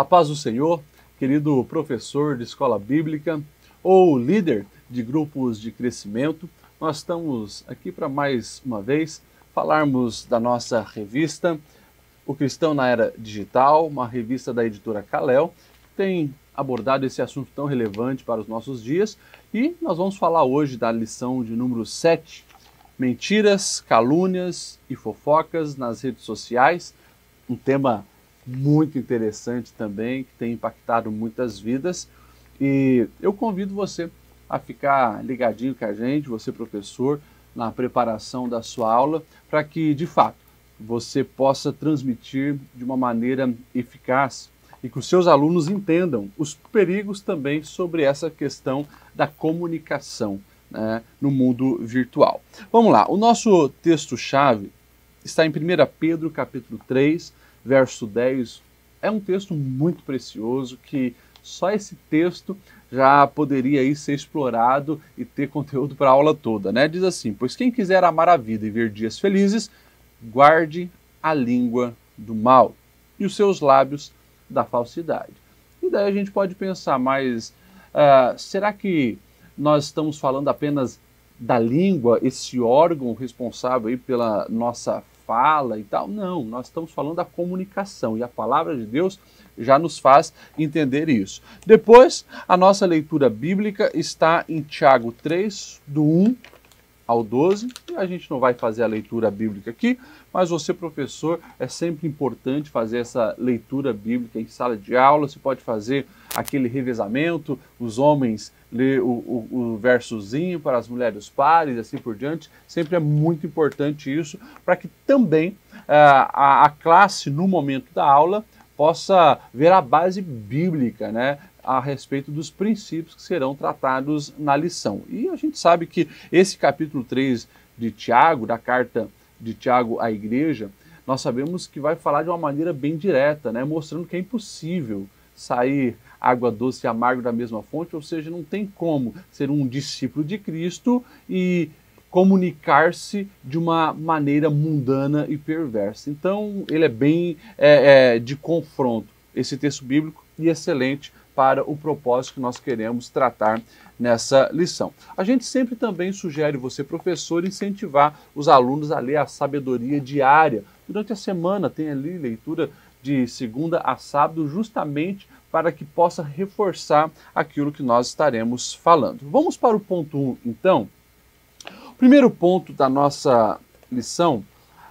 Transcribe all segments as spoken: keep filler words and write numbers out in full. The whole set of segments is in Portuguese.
A paz do Senhor, querido professor de escola bíblica ou líder de grupos de crescimento, nós estamos aqui para mais uma vez falarmos da nossa revista O Cristão na Era Digital, uma revista da editora Kalel, que tem abordado esse assunto tão relevante para os nossos dias, e nós vamos falar hoje da lição de número sete, mentiras, calúnias e fofocas nas redes sociais, um tema muito interessante também, que tem impactado muitas vidas, e eu convido você a ficar ligadinho com a gente, você professor, na preparação da sua aula, para que, de fato, você possa transmitir de uma maneira eficaz e que os seus alunos entendam os perigos também sobre essa questão da comunicação, né, no mundo virtual. Vamos lá, o nosso texto-chave está em primeira Pedro, capítulo três, verso dez, é um texto muito precioso que só esse texto já poderia aí ser explorado e ter conteúdo para a aula toda, né? Diz assim: pois quem quiser amar a vida e ver dias felizes, guarde a língua do mal e os seus lábios da falsidade. E daí a gente pode pensar, mas uh, será que nós estamos falando apenas da língua, esse órgão responsável aí pela nossa fala e tal? Não, nós estamos falando da comunicação, e a palavra de Deus já nos faz entender isso. Depois, a nossa leitura bíblica está em Tiago três, do um ao doze, e a gente não vai fazer a leitura bíblica aqui, mas você, professor, é sempre importante fazer essa leitura bíblica em sala de aula. Você pode fazer aquele revezamento, os homens ler o, o, o versozinho para as mulheres pares, assim por diante. Sempre é muito importante isso, para que também uh, a, a classe, no momento da aula, possa ver a base bíblica, né, a respeito dos princípios que serão tratados na lição. E a gente sabe que esse capítulo três de Tiago, da carta de Tiago à igreja, nós sabemos que vai falar de uma maneira bem direta, né, mostrando que é impossível sair água doce e amargo da mesma fonte, ou seja, não tem como ser um discípulo de Cristo e comunicar-se de uma maneira mundana e perversa. Então, ele é bem é, é, de confronto, esse texto bíblico, e excelente para o propósito que nós queremos tratar nessa lição. A gente sempre também sugere você, professor, incentivar os alunos a ler a sabedoria diária. Durante a semana tem ali leitura de segunda a sábado, justamente para que possa reforçar aquilo que nós estaremos falando. Vamos para o ponto um, então. O primeiro ponto da nossa lição,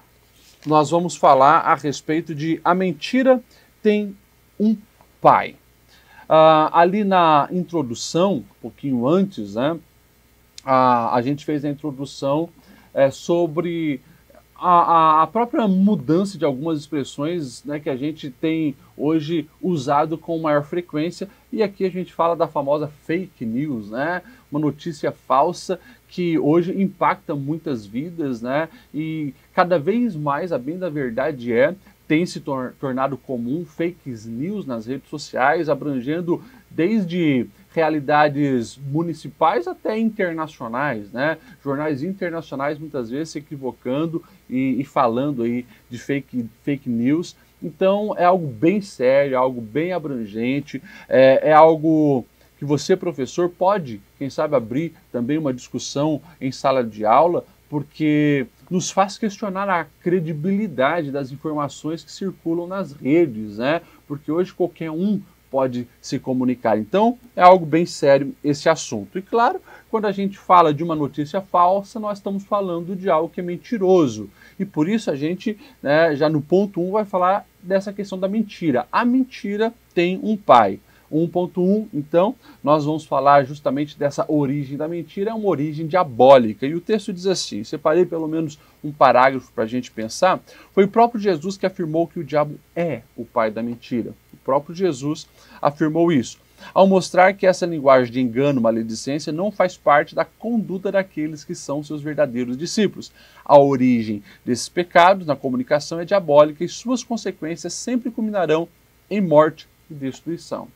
nós vamos falar a respeito de a mentira tem um pai. Uh, ali na introdução, um pouquinho antes, né, a, a gente fez a introdução é, sobre a, a própria mudança de algumas expressões, né, que a gente tem hoje usado com maior frequência, e aqui a gente fala da famosa fake news, né, uma notícia falsa que hoje impacta muitas vidas, né, e cada vez mais, a bem da verdade é, tem se tor tornado comum fake news nas redes sociais, abrangendo desde realidades municipais até internacionais, né? Jornais internacionais muitas vezes se equivocando e, e falando aí de fake, fake news. Então é algo bem sério, algo bem abrangente, é, é algo que você, professor, pode, quem sabe, abrir também uma discussão em sala de aula, porque nos faz questionar a credibilidade das informações que circulam nas redes, né? Porque hoje qualquer um pode se comunicar. Então, é algo bem sério esse assunto. E claro, quando a gente fala de uma notícia falsa, nós estamos falando de algo que é mentiroso. E por isso a gente, né, já no ponto um, vai falar dessa questão da mentira. A mentira tem um pai. um ponto um, então, nós vamos falar justamente dessa origem da mentira, é uma origem diabólica. E o texto diz assim, separei pelo menos um parágrafo para a gente pensar, foi o próprio Jesus que afirmou que o diabo é o pai da mentira. O próprio Jesus afirmou isso, ao mostrar que essa linguagem de engano, maledicência, não faz parte da conduta daqueles que são seus verdadeiros discípulos. A origem desses pecados na comunicação é diabólica e suas consequências sempre culminarão em morte e destruição.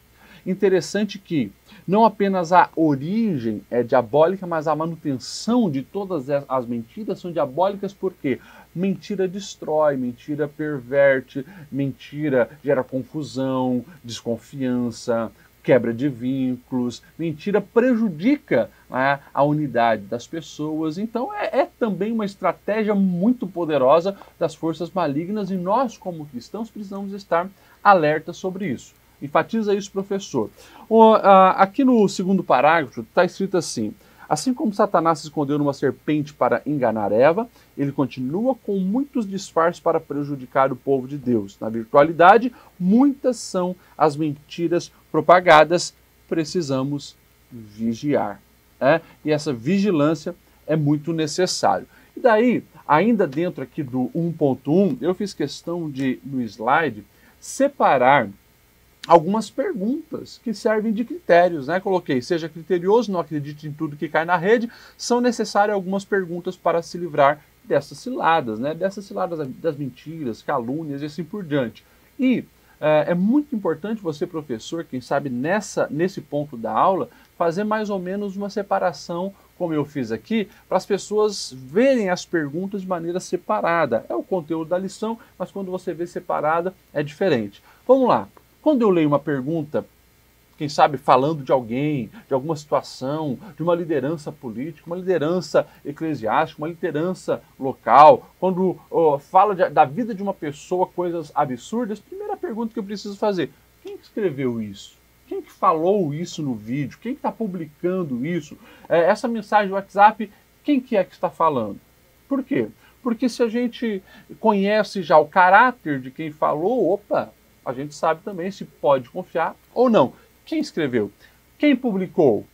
Interessante que não apenas a origem é diabólica, mas a manutenção de todas as mentiras são diabólicas porque mentira destrói, mentira perverte, mentira gera confusão, desconfiança, quebra de vínculos, mentira prejudica, né, a unidade das pessoas. Então é, é também uma estratégia muito poderosa das forças malignas e nós, como cristãos, precisamos estar alertas sobre isso. Enfatiza isso, professor. O, a, aqui no segundo parágrafo está escrito assim: assim como Satanás se escondeu numa serpente para enganar Eva, ele continua com muitos disfarces para prejudicar o povo de Deus. Na virtualidade, muitas são as mentiras propagadas, precisamos vigiar. Né? E essa vigilância é muito necessário. E daí, ainda dentro aqui do um ponto um, eu fiz questão de, no slide, separar algumas perguntas que servem de critérios, né? Coloquei, seja criterioso, não acredite em tudo que cai na rede, são necessárias algumas perguntas para se livrar dessas ciladas, né? Dessas ciladas das mentiras, calúnias e assim por diante. E é, é muito importante você, professor, quem sabe nessa, nesse ponto da aula, fazer mais ou menos uma separação, como eu fiz aqui, para as pessoas verem as perguntas de maneira separada. É o conteúdo da lição, mas quando você vê separada é diferente. Vamos lá. Quando eu leio uma pergunta, quem sabe falando de alguém, de alguma situação, de uma liderança política, uma liderança eclesiástica, uma liderança local, quando oh, fala de, da vida de uma pessoa, coisas absurdas, a primeira pergunta que eu preciso fazer: quem escreveu isso? Quem que falou isso no vídeo? Quem que está publicando isso? É, essa mensagem do WhatsApp, quem que é que está falando? Por quê? Porque se a gente conhece já o caráter de quem falou, opa, a gente sabe também se pode confiar ou não. Quem escreveu? Quem publicou?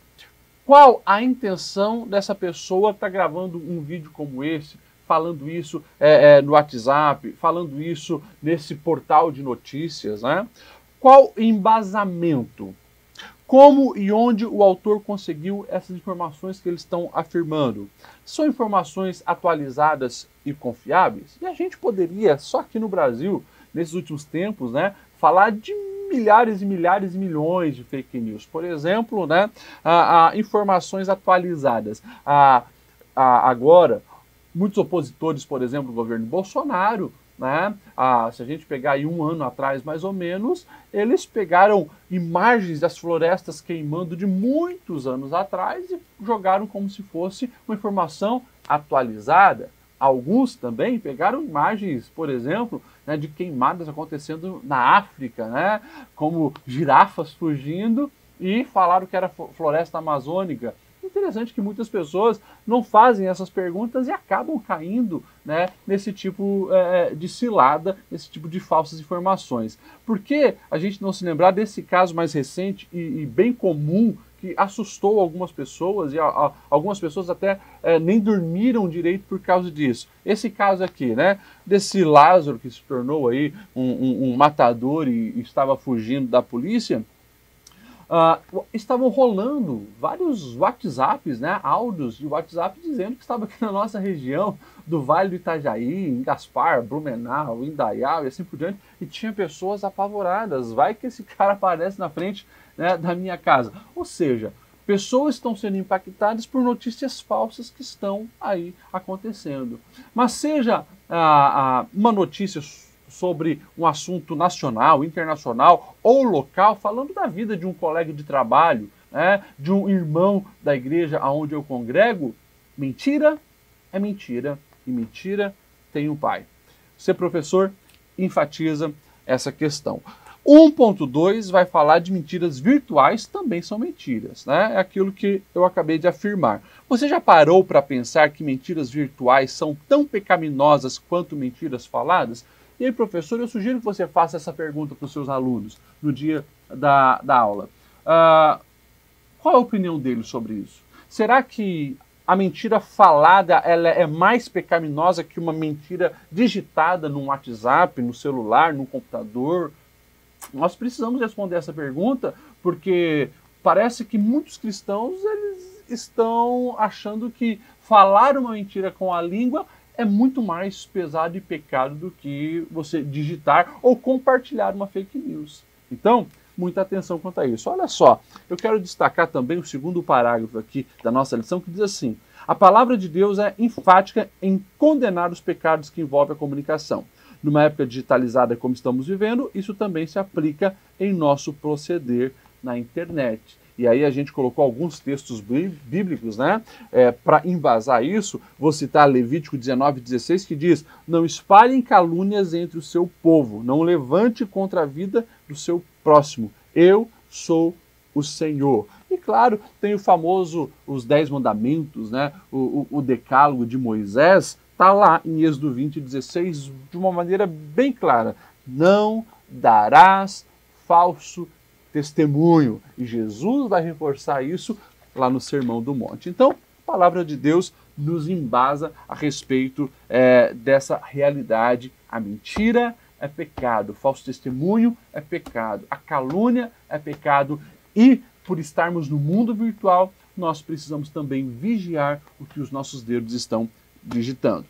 Qual a intenção dessa pessoa que está gravando um vídeo como esse, falando isso é, é, no WhatsApp, falando isso nesse portal de notícias, né? Qual embasamento? Como e onde o autor conseguiu essas informações que eles estão afirmando? São informações atualizadas e confiáveis? E a gente poderia, só aqui no Brasil, nesses últimos tempos, né, falar de milhares e milhares e milhões de fake news. Por exemplo, né, a, a informações atualizadas. A, a, agora, muitos opositores, por exemplo, do governo Bolsonaro, né, a, se a gente pegar aí um ano atrás, mais ou menos, eles pegaram imagens das florestas queimando de muitos anos atrás e jogaram como se fosse uma informação atualizada. Alguns também pegaram imagens, por exemplo, né, de queimadas acontecendo na África, né, como girafas fugindo, e falaram que era floresta amazônica. Interessante que muitas pessoas não fazem essas perguntas e acabam caindo, né, nesse tipo é, de cilada, nesse tipo de falsas informações. Por que a gente não se lembrar desse caso mais recente e, e bem comum, que assustou algumas pessoas, e a, a, algumas pessoas até é, nem dormiram direito por causa disso? Esse caso aqui, né, desse Lázaro que se tornou aí um, um, um matador e, e estava fugindo da polícia. Uh, estavam rolando vários WhatsApps, né, áudios de WhatsApp dizendo que estava aqui na nossa região do Vale do Itajaí, em Gaspar, Blumenau, Indaial e assim por diante, e tinha pessoas apavoradas. Vai que esse cara aparece na frente, né, da minha casa. Ou seja, pessoas estão sendo impactadas por notícias falsas que estão aí acontecendo. Mas seja ah, ah, uma notícia sobre um assunto nacional, internacional ou local, falando da vida de um colega de trabalho, né, de um irmão da igreja aonde eu congrego, mentira é mentira e mentira tem um pai. Ser professor enfatiza essa questão. um ponto dois vai falar de mentiras virtuais, também são mentiras, né? É aquilo que eu acabei de afirmar. Você já parou para pensar que mentiras virtuais são tão pecaminosas quanto mentiras faladas? E aí, professor, eu sugiro que você faça essa pergunta para os seus alunos no dia da, da aula. Uh, qual a opinião deles sobre isso? Será que a mentira falada ela é mais pecaminosa que uma mentira digitada no WhatsApp, no celular, no computador? Nós precisamos responder essa pergunta porque parece que muitos cristãos eles estão achando que falar uma mentira com a língua é muito mais pesado e pecado do que você digitar ou compartilhar uma fake news. Então, muita atenção quanto a isso. Olha só, eu quero destacar também o segundo parágrafo aqui da nossa lição, que diz assim: a palavra de Deus é enfática em condenar os pecados que envolvem a comunicação. Numa época digitalizada como estamos vivendo, isso também se aplica em nosso proceder na internet. E aí a gente colocou alguns textos bíblicos, né, é, para embasar isso. Vou citar Levítico dezenove, dezesseis, que diz: não espalhem calúnias entre o seu povo, não levante contra a vida do seu próximo. Eu sou o Senhor. E claro, tem o famoso, os dez mandamentos, né, o, o, o decálogo de Moisés, está lá em Êxodo vinte, dezesseis, de uma maneira bem clara: não darás falso testemunho. E Jesus vai reforçar isso lá no Sermão do Monte. Então, a palavra de Deus nos embasa a respeito é, dessa realidade. A mentira é pecado, o falso testemunho é pecado, a calúnia é pecado, e por estarmos no mundo virtual, nós precisamos também vigiar o que os nossos dedos estão digitando.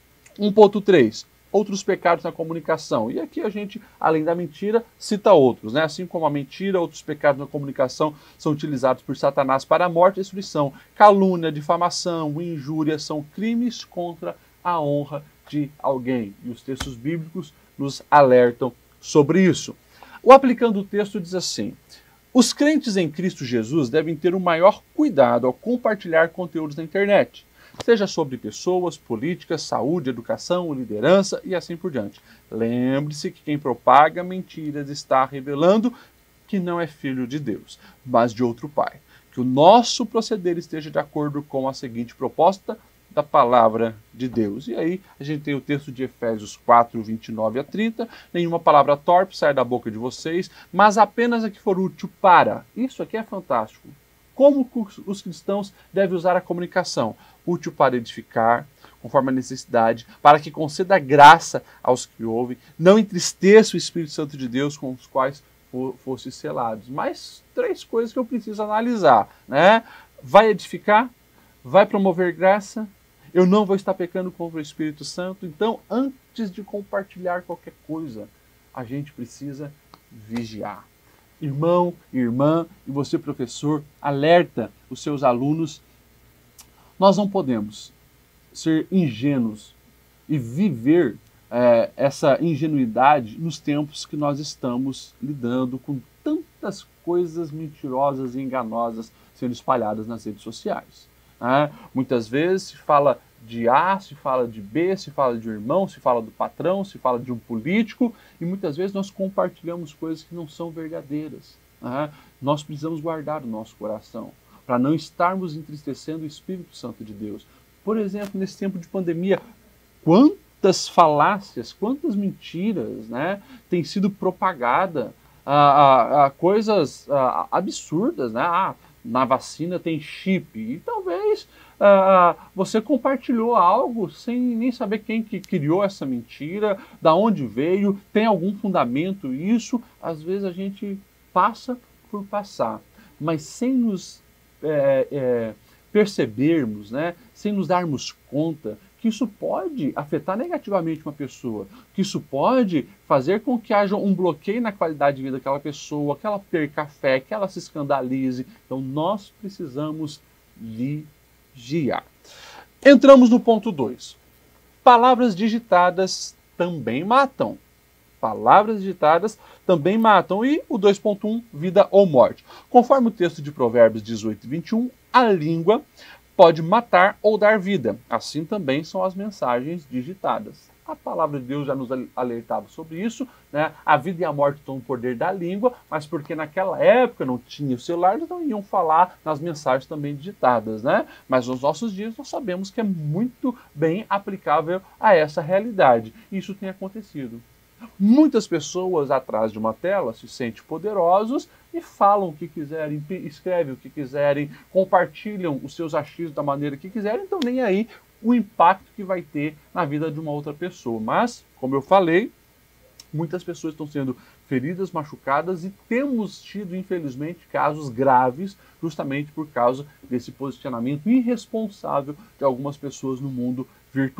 um ponto três. Outros pecados na comunicação. E aqui a gente, além da mentira, cita outros, né? Assim como a mentira, outros pecados na comunicação são utilizados por Satanás para a morte e destruição. Calúnia, difamação, injúria são crimes contra a honra de alguém. E os textos bíblicos nos alertam sobre isso. O Aplicando o Texto diz assim: os crentes em Cristo Jesus devem ter o maior cuidado ao compartilhar conteúdos na internet, seja sobre pessoas, políticas, saúde, educação, liderança e assim por diante. Lembre-se que quem propaga mentiras está revelando que não é filho de Deus, mas de outro pai. Que o nosso proceder esteja de acordo com a seguinte proposta da palavra de Deus. E aí a gente tem o texto de Efésios quatro, vinte e nove a trinta. Nenhuma palavra torpe sai da boca de vocês, mas apenas a que for útil para. Isso aqui é fantástico. Como os cristãos devem usar a comunicação? Útil para edificar, conforme a necessidade, para que conceda graça aos que ouvem, não entristeça o Espírito Santo de Deus com os quais fossem selados. Mais três coisas que eu preciso analisar, né? Vai edificar? Vai promover graça? Eu não vou estar pecando contra o Espírito Santo? Então, antes de compartilhar qualquer coisa, a gente precisa vigiar. Irmão, irmã, e você, professor, alerta os seus alunos. Nós não podemos ser ingênuos e viver é, essa ingenuidade nos tempos que nós estamos lidando com tantas coisas mentirosas e enganosas sendo espalhadas nas redes sociais. Né? Muitas vezes se fala de A, se fala de B, se fala de um irmão, se fala do patrão, se fala de um político, e muitas vezes nós compartilhamos coisas que não são verdadeiras. Né? Nós precisamos guardar o nosso coração, para não estarmos entristecendo o Espírito Santo de Deus. Por exemplo, nesse tempo de pandemia, quantas falácias, quantas mentiras, né, têm sido propagadas, a, a, a coisas a, absurdas, né? Ah, na vacina tem chip, e talvez ah, você compartilhou algo sem nem saber quem que criou essa mentira, da onde veio, tem algum fundamento isso. Às vezes a gente passa por passar, mas sem nos é, é, percebermos, né, sem nos darmos conta que isso pode afetar negativamente uma pessoa, que isso pode fazer com que haja um bloqueio na qualidade de vida daquela pessoa, que ela perca a fé, que ela se escandalize. Então nós precisamos vigiar. Entramos no ponto dois. Palavras digitadas também matam. Palavras digitadas também matam. E o dois ponto um, vida ou morte. Conforme o texto de Provérbios dezoito, vinte e um, a língua pode matar ou dar vida. Assim também são as mensagens digitadas. A palavra de Deus já nos alertava sobre isso, né? A vida e a morte estão no poder da língua, mas porque naquela época não tinha o celular, eles não iam falar nas mensagens também digitadas, né? Mas nos nossos dias nós sabemos que é muito bem aplicável a essa realidade. E isso tem acontecido. Muitas pessoas atrás de uma tela se sentem poderosos e falam o que quiserem, escrevem o que quiserem, compartilham os seus achismos da maneira que quiserem, então nem aí o impacto que vai ter na vida de uma outra pessoa. Mas, como eu falei, muitas pessoas estão sendo feridas, machucadas, e temos tido, infelizmente, casos graves justamente por causa desse posicionamento irresponsável de algumas pessoas no mundo virtual.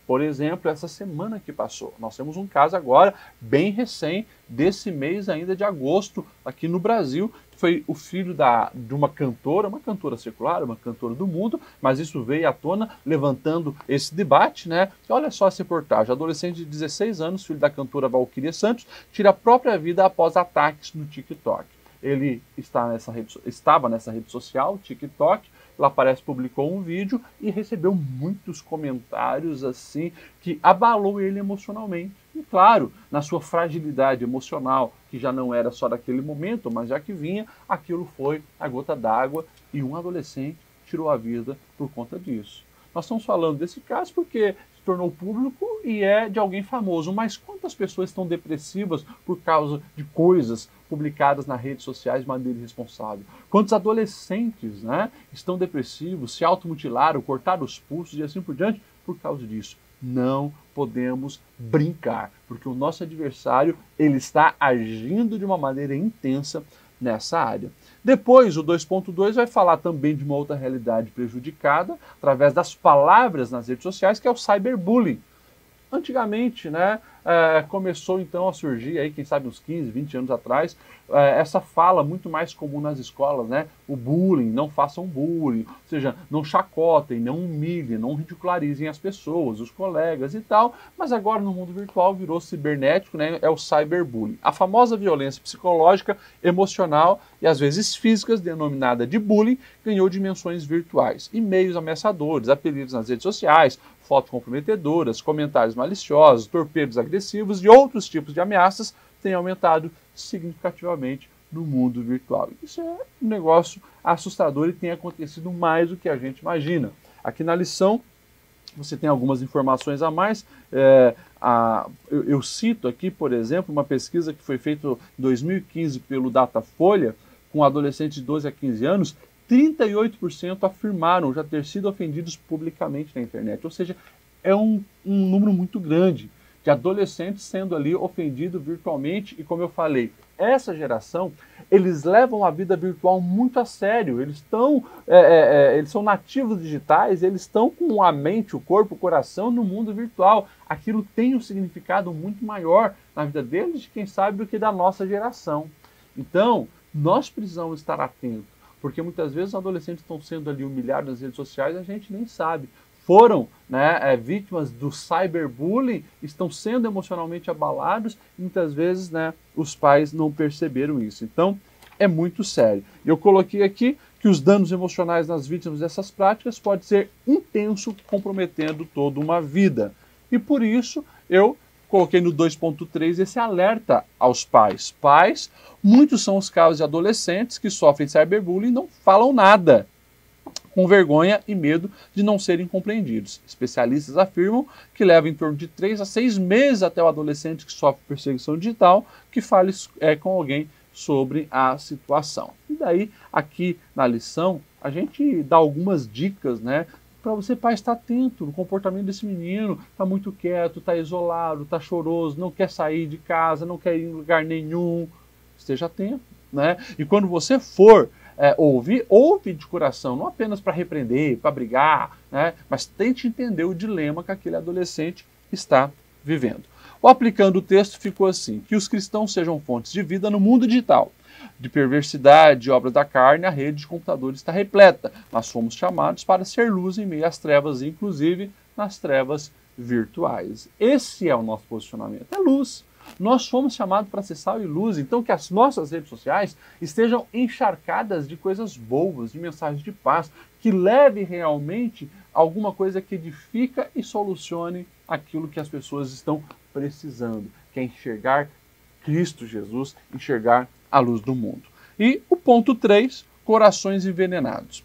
Por exemplo, essa semana que passou, nós temos um caso agora bem recém, desse mês ainda de agosto, aqui no Brasil, foi o filho da, de uma cantora, uma cantora secular, uma cantora do mundo, mas isso veio à tona levantando esse debate, né? Olha só essa reportagem, adolescente de dezesseis anos, filho da cantora Valquíria Santos, tira a própria vida após ataques no TikTok. Ele está nessa rede, estava nessa rede social, TikTok, lá parece publicou um vídeo e recebeu muitos comentários assim que abalou ele emocionalmente. E claro, na sua fragilidade emocional, que já não era só daquele momento, mas já que vinha, aquilo foi a gota d'água e um adolescente tirou a vida por conta disso. Nós estamos falando desse caso porque se tornou público e é de alguém famoso, mas quantas pessoas estão depressivas por causa de coisas publicadas nas redes sociais de maneira irresponsável? Quantos adolescentes, né, estão depressivos, se automutilaram, cortaram os pulsos e assim por diante por causa disso? Não podemos brincar, porque o nosso adversário ele está agindo de uma maneira intensa nessa área. Depois, o dois ponto dois vai falar também de uma outra realidade prejudicada através das palavras nas redes sociais, que é o cyberbullying. Antigamente, né, é, começou então a surgir, aí, quem sabe uns quinze, vinte anos atrás, é, essa fala muito mais comum nas escolas, né, o bullying, não façam bullying, ou seja, não chacotem, não humilhem, não ridicularizem as pessoas, os colegas e tal, mas agora no mundo virtual virou cibernético, né, é o cyberbullying. A famosa violência psicológica, emocional e às vezes físicas, denominada de bullying, ganhou dimensões virtuais. E-mails ameaçadores, apelidos nas redes sociais, fotos comprometedoras, comentários maliciosos, torpedos agressivos e outros tipos de ameaças têm aumentado significativamente no mundo virtual. Isso é um negócio assustador e tem acontecido mais do que a gente imagina. Aqui na lição você tem algumas informações a mais. É, a, eu, eu cito aqui, por exemplo, uma pesquisa que foi feita em dois mil e quinze pelo Datafolha com adolescentes de doze a quinze anos. trinta e oito por cento afirmaram já ter sido ofendidos publicamente na internet. Ou seja, é um, um número muito grande de adolescentes sendo ali ofendidos virtualmente. E como eu falei, essa geração, eles levam a vida virtual muito a sério. Eles, estão, é, é, eles são nativos digitais, eles estão com a mente, o corpo, o coração no mundo virtual. Aquilo tem um significado muito maior na vida deles, quem sabe, do que da nossa geração. Então, nós precisamos estar atentos. Porque muitas vezes os adolescentes estão sendo ali humilhados nas redes sociais e a gente nem sabe. Foram, né, é, vítimas do cyberbullying, estão sendo emocionalmente abalados e muitas vezes, né, os pais não perceberam isso. Então, é muito sério. Eu coloquei aqui que os danos emocionais nas vítimas dessas práticas pode ser intenso, comprometendo toda uma vida. E por isso, eu coloquei no dois ponto três esse alerta aos pais. Pais, muitos são os casos de adolescentes que sofrem cyberbullying e não falam nada, com vergonha e medo de não serem compreendidos. Especialistas afirmam que leva em torno de três a seis meses até o adolescente que sofre perseguição digital que fale é, com alguém sobre a situação. E daí, aqui na lição, a gente dá algumas dicas, né, para você, pai, estar atento no comportamento desse menino. Está muito quieto, está isolado, está choroso, não quer sair de casa, não quer ir em lugar nenhum. Esteja atento, né? E quando você for é, ouvir, ouve de coração, não apenas para repreender, para brigar, né? Mas tente entender o dilema que aquele adolescente está vivendo. O aplicando o texto ficou assim: que os cristãos sejam fontes de vida no mundo digital. De perversidade, de obra da carne, a rede de computadores está repleta. Nós fomos chamados para ser luz em meio às trevas, inclusive nas trevas virtuais. Esse é o nosso posicionamento, é luz. Nós fomos chamados para ser sal e luz, então que as nossas redes sociais estejam encharcadas de coisas boas, de mensagens de paz, que leve realmente alguma coisa que edifica e solucione aquilo que as pessoas estão precisando, que é enxergar Cristo Jesus, enxergar a luz do mundo. E o ponto três, corações envenenados.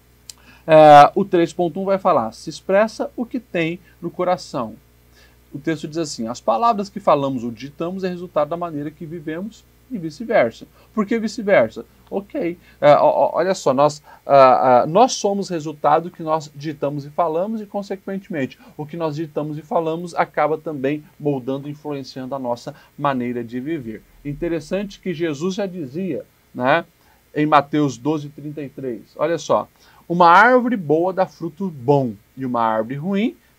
É, o três ponto um vai falar, se expressa o que tem no coração. O texto diz assim, as palavras que falamos ou digitamos é resultado da maneira que vivemos e vice-versa. Por que vice-versa? Ok, é, ó, olha só, nós, uh, uh, nós somos resultado do que nós digitamos e falamos e, consequentemente, o que nós digitamos e falamos acaba também moldando e influenciando a nossa maneira de viver. Interessante que Jesus já dizia, né, em Mateus doze, trinta e três, olha só, uma árvore boa dá fruto bom e uma árvore ruim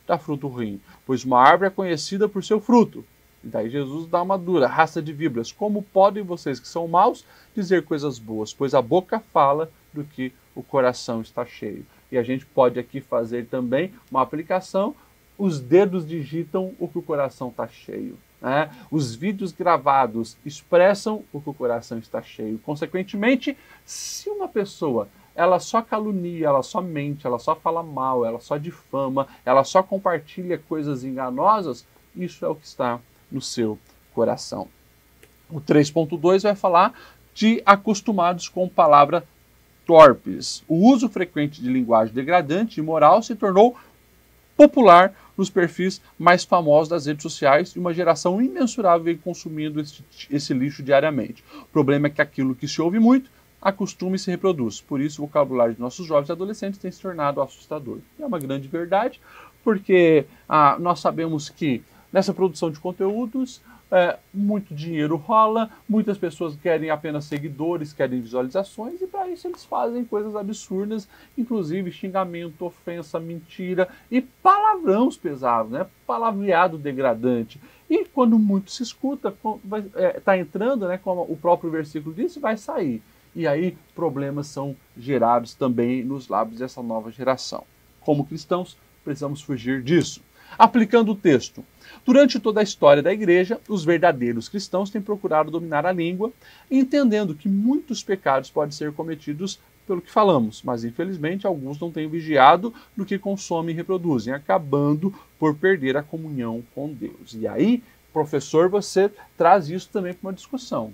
dá fruto ruim? Pois uma árvore é conhecida por seu fruto. E daí Jesus dá uma dura, raça de víboras. Como podem vocês que são maus dizer coisas boas? Pois a boca fala do que o coração está cheio. E a gente pode aqui fazer também uma aplicação. Os dedos digitam o que o coração está cheio. Né? Os vídeos gravados expressam o que o coração está cheio. Consequentemente, se uma pessoa ela só calunia, ela só mente, ela só fala mal, ela só difama, ela só compartilha coisas enganosas, isso é o que está no seu coração. O três ponto dois vai falar de acostumados com palavra torpes. O uso frequente de linguagem degradante e imoral se tornou popular nos perfis mais famosos das redes sociais e uma geração imensurável vem consumindo esse, esse lixo diariamente. O problema é que aquilo que se ouve muito acostuma e se reproduz. Por isso, o vocabulário de nossos jovens e adolescentes tem se tornado assustador. E é uma grande verdade, porque ah, nós sabemos que nessa produção de conteúdos, é, muito dinheiro rola, muitas pessoas querem apenas seguidores, querem visualizações, e para isso eles fazem coisas absurdas, inclusive xingamento, ofensa, mentira e palavrões pesados, né? Palavreado degradante. E quando muito se escuta, está é, entrando, né, como o próprio versículo disse, vai sair. E aí problemas são gerados também nos lábios dessa nova geração. Como cristãos, precisamos fugir disso. Aplicando o texto. Durante toda a história da igreja, os verdadeiros cristãos têm procurado dominar a língua, entendendo que muitos pecados podem ser cometidos pelo que falamos, mas infelizmente alguns não têm vigiado no que consomem e reproduzem, acabando por perder a comunhão com Deus. E aí, professor, você traz isso também para uma discussão.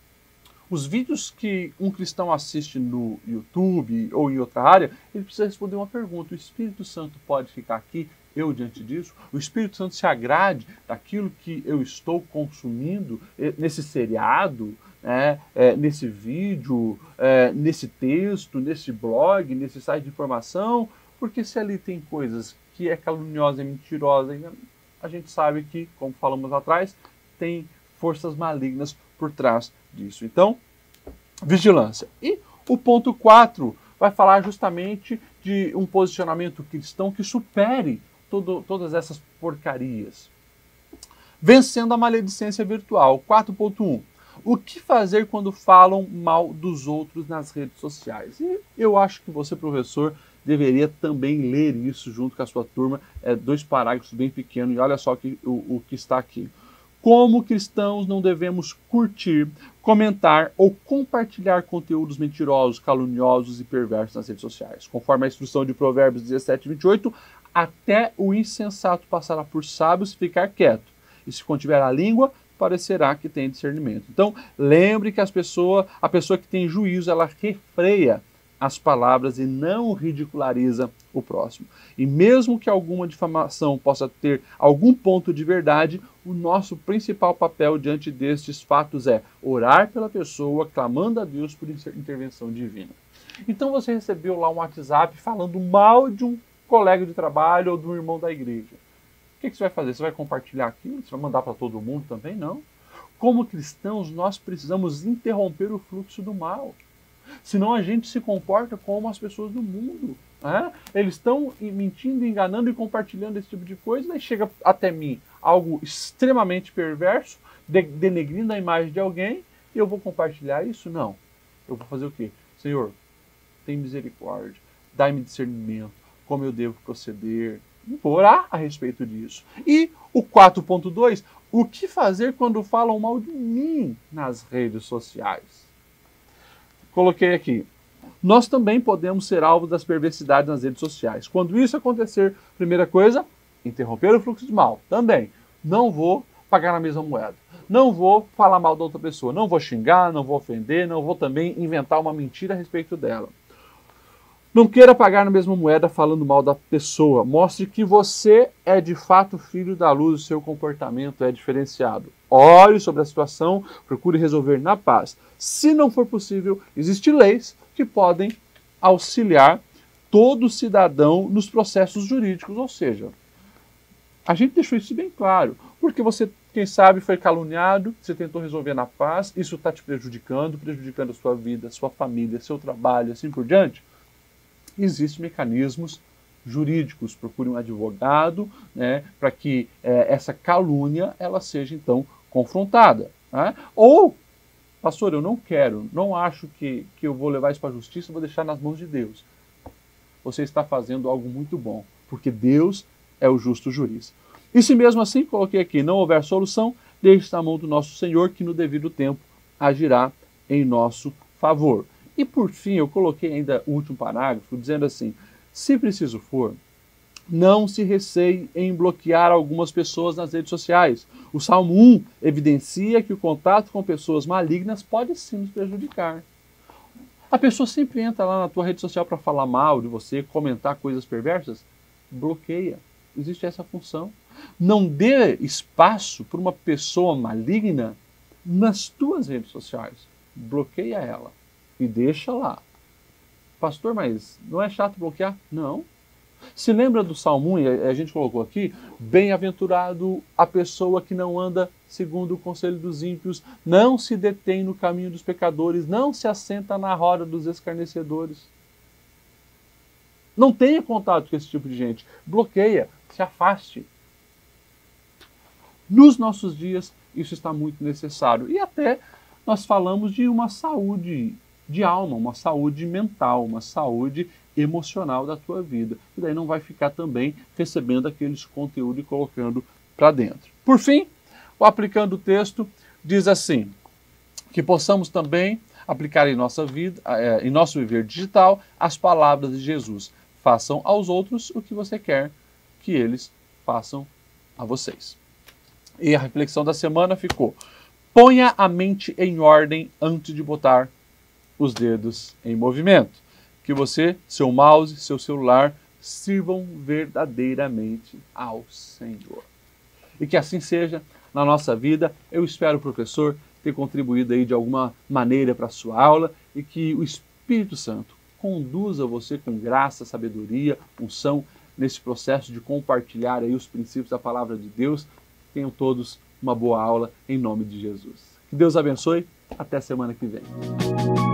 Os vídeos que um cristão assiste no YouTube ou em outra área, ele precisa responder uma pergunta. O Espírito Santo pode ficar aqui, eu diante disso? O Espírito Santo se agrade daquilo que eu estou consumindo nesse seriado, né, é, nesse vídeo, é, nesse texto, nesse blog, nesse site de informação? Porque se ali tem coisas que é caluniosa e mentirosa, a gente sabe que, como falamos atrás, tem forças malignas por trás disso. Então, vigilância. E o ponto quatro vai falar justamente de um posicionamento cristão que supere todo, todas essas porcarias. Vencendo a maledicência virtual. quatro ponto um. O que fazer quando falam mal dos outros nas redes sociais? E eu acho que você, professor, deveria também ler isso junto com a sua turma. É dois parágrafos bem pequenos e olha só que, o, o que está aqui. Como cristãos não devemos curtir, comentar ou compartilhar conteúdos mentirosos, caluniosos e perversos nas redes sociais. Conforme a instrução de Provérbios dezessete, vinte e oito, até o insensato passará por sábio se ficar quieto. E se contiver a língua, parecerá que tem discernimento. Então, lembre que as pessoas, a pessoa que tem juízo, ela refreia as palavras e não ridiculariza o próximo. E mesmo que alguma difamação possa ter algum ponto de verdade, o nosso principal papel diante destes fatos é orar pela pessoa, clamando a Deus por intervenção divina. Então você recebeu lá um WhatsApp falando mal de um colega de trabalho ou de um irmão da igreja. O que você vai fazer? Você vai compartilhar aquilo? Você vai mandar para todo mundo também? Não. Como cristãos, nós precisamos interromper o fluxo do mal. Senão a gente se comporta como as pessoas do mundo. Né? Eles estão mentindo, enganando e compartilhando esse tipo de coisa, e chega até mim algo extremamente perverso, de, denegrindo a imagem de alguém, e eu vou compartilhar isso? Não. Eu vou fazer o quê? Senhor, tem misericórdia, dai-me discernimento, como eu devo proceder. E vou orar a respeito disso. E o quatro ponto dois, o que fazer quando falam mal de mim nas redes sociais? Coloquei aqui. Nós também podemos ser alvo das perversidades nas redes sociais. Quando isso acontecer, primeira coisa, interromper o fluxo de mal. Também, não vou pagar na mesma moeda. Não vou falar mal da outra pessoa. Não vou xingar, não vou ofender, não vou também inventar uma mentira a respeito dela. Não queira pagar na mesma moeda falando mal da pessoa. Mostre que você é de fato filho da luz, o seu comportamento é diferenciado. Ore sobre a situação, procure resolver na paz. Se não for possível, existem leis que podem auxiliar todo cidadão nos processos jurídicos. Ou seja, a gente deixou isso bem claro. Porque você, quem sabe, foi caluniado, você tentou resolver na paz, isso está te prejudicando, prejudicando a sua vida, sua família, seu trabalho, assim por diante. Existem mecanismos jurídicos, procure um advogado, né, para que é, essa calúnia ela seja então confrontada. Né? Ou, pastor, eu não quero, não acho que, que eu vou levar isso para a justiça, vou deixar nas mãos de Deus. Você está fazendo algo muito bom, porque Deus é o justo juiz. E se mesmo assim, coloquei aqui, não houver solução, deixe na mão do nosso Senhor, que no devido tempo agirá em nosso favor. E por fim, eu coloquei ainda o último parágrafo, dizendo assim, se preciso for, não se receie em bloquear algumas pessoas nas redes sociais. O Salmo um evidencia que o contato com pessoas malignas pode sim nos prejudicar. A pessoa sempre entra lá na tua rede social para falar mal de você, comentar coisas perversas, bloqueia. Existe essa função. Não dê espaço para uma pessoa maligna nas tuas redes sociais. Bloqueia ela e deixa lá. Pastor, mas não é chato bloquear? Não. Se lembra do Salmo um, e a gente colocou aqui, bem-aventurado a pessoa que não anda segundo o conselho dos ímpios, não se detém no caminho dos pecadores, não se assenta na roda dos escarnecedores. Não tenha contato com esse tipo de gente. Bloqueia, se afaste. Nos nossos dias, isso está muito necessário. E até nós falamos de uma saúde de alma, uma saúde mental, uma saúde emocional da tua vida. E daí não vai ficar também recebendo aqueles conteúdos e colocando para dentro. Por fim, o aplicando o texto diz assim, que possamos também aplicar em nossa vida, em nosso viver digital, as palavras de Jesus. Façam aos outros o que você quer que eles façam a vocês. E a reflexão da semana ficou: ponha a mente em ordem antes de botar os dedos em movimento. Que você, seu mouse, seu celular, sirvam verdadeiramente ao Senhor. E que assim seja na nossa vida. Eu espero, professor, ter contribuído aí de alguma maneira para a sua aula e que o Espírito Santo conduza você com graça, sabedoria, unção nesse processo de compartilhar aí os princípios da palavra de Deus. Tenham todos uma boa aula em nome de Jesus. Que Deus abençoe. Até semana que vem.